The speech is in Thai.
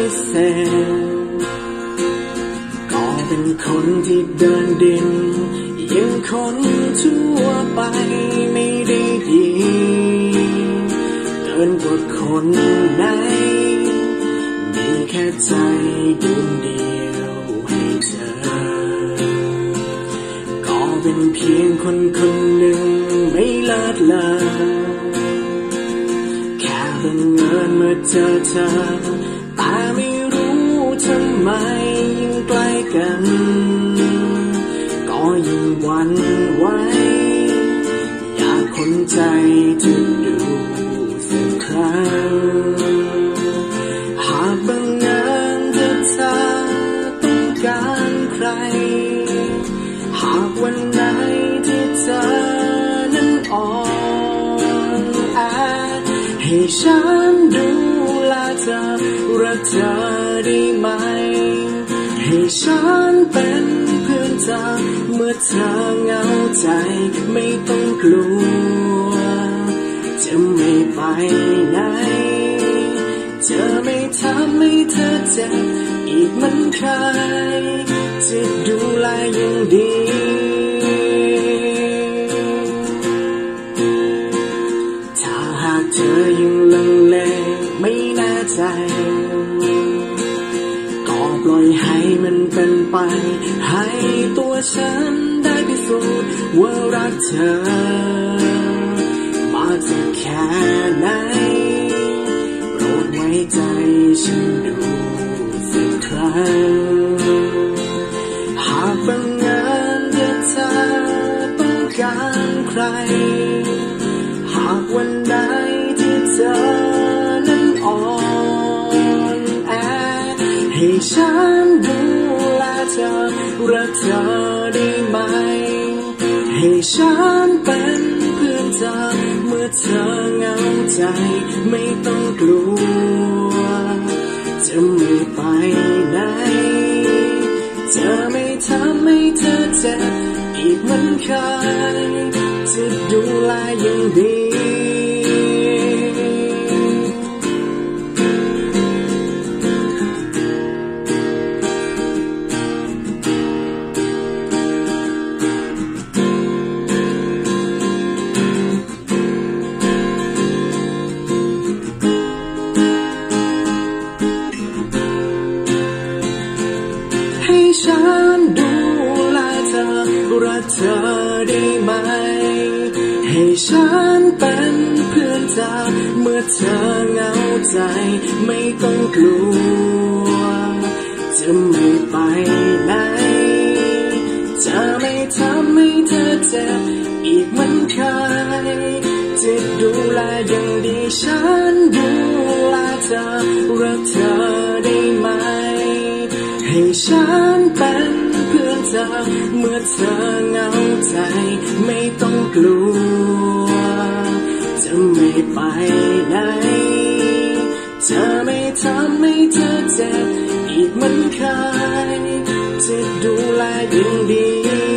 เศษก็เป็นคนที่เดินดินยังคนทั่วไปไม่ได้ดีเกินกว่าคนไหนมีแค่ใจดวงเดียวให้เธอก็เป็นเพียงคนคนหนึ่งไม่เลิศเลอแค่บังเอิญเมื่อเจอเธอแต่ไม่รู้ทำไมยิ่งใกล้กันก็ยิ่งหวั่นไหวอยากคนใจจะดูสักครั้งหากบังเอิญจะเธอต้องการใครหากวันไหนที่เธอนั้นอ่อนแอให้ฉันดูแลเธอรักเธอได้ไหมให้ฉันเป็นเพื่อนเธอเมื่อเธอเหงาใจไม่ต้องกลัวจะไม่ไปไหนจะไม่ทำให้เธอเจ็บอีกเหมือนเคยจะดูแลอย่างดีถ้าหากเธอยังลังเลไม่แน่ใจก็ปล่อยให้มันเป็นไปให้ตัวฉันได้พิสูจน์ว่ารักเธอมาจากแค่ไหนโปรดไว้ใจฉันดูสักครั้งหากบังเอิญที่เธอต้องการใครหากวันใดที่เธอนั้นอ่อนแอให้ฉันดูแลเธอรักเธอได้ไหมให้ฉันเป็นเพื่อนเธอเมื่อเธอเหงาใจไม่ต้องกลัวจะไม่ไปไหนจะไม่ทำให้เธอเจ็บอีกเหมือนเคยจะดูแลอย่างดีให้ฉันดูแลเธอรักเธอได้ไหมให้ฉันเป็นเพื่อนเธอเมื่อเธอเหงาใจไม่ต้องกลัวจะไม่ไปไหนจะไม่ทำให้เธอเจ็บอีกเหมือนเคยจะดูแลอย่างดีฉันดูแลเธอรักเธอได้ไหมให้ฉันเป็นเพื่อนเธอเมื่อเธอเหงาใจไม่ต้องกลัวจะไม่ไปไหนจะไม่ทำให้เธอเจ็บอีกเหมือนเคยจะดูแลอย่างดี